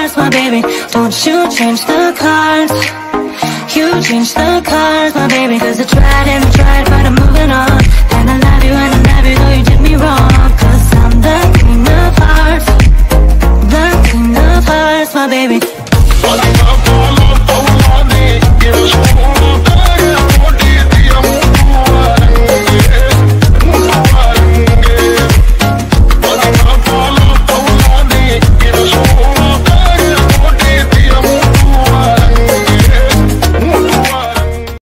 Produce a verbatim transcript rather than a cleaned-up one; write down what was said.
cards, my baby. Don't you change the cards. You change the cards, my baby. Cause I tried and I tried, but I'm